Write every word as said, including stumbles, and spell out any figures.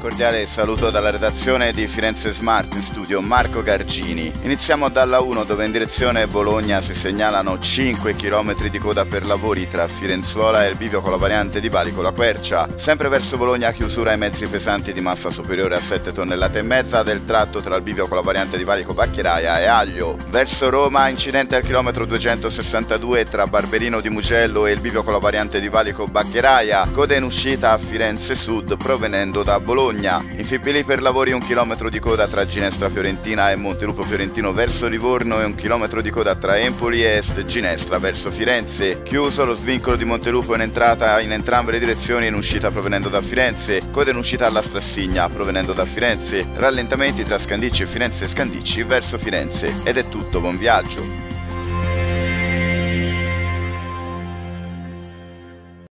cordiale saluto dalla redazione di Firenze Smart, in studio Marco Gargini. Iniziamo dalla uno, dove in direzione Bologna si segnalano cinque chilometri di coda per lavori tra Firenzuola e il bivio con la variante di Valico La Quercia. Sempre verso Bologna chiusura ai mezzi pesanti di massa superiore a sette tonnellate e mezza del tratto tra il bivio con la variante di Valico Baccheraia e Aglio. Verso Roma incidente al chilometro duecentosessantadue tra Barberino di Mugello e il bivio con la variante di Valico Baccheraia. Coda in uscita a Firenze Sud provenendo da Bologna. In Fipili per lavori un chilometro di coda tra Ginestra Fiorentina e Montelupo Fiorentino verso Livorno e un chilometro di coda tra Empoli e Est Ginestra verso Firenze. Chiuso lo svincolo di Montelupo in entrata in entrambe le direzioni e in uscita provenendo da Firenze. Coda in uscita alla Strassigna provenendo da Firenze. Rallentamenti tra Scandicci e Firenze Scandicci verso Firenze. Ed è tutto, buon viaggio!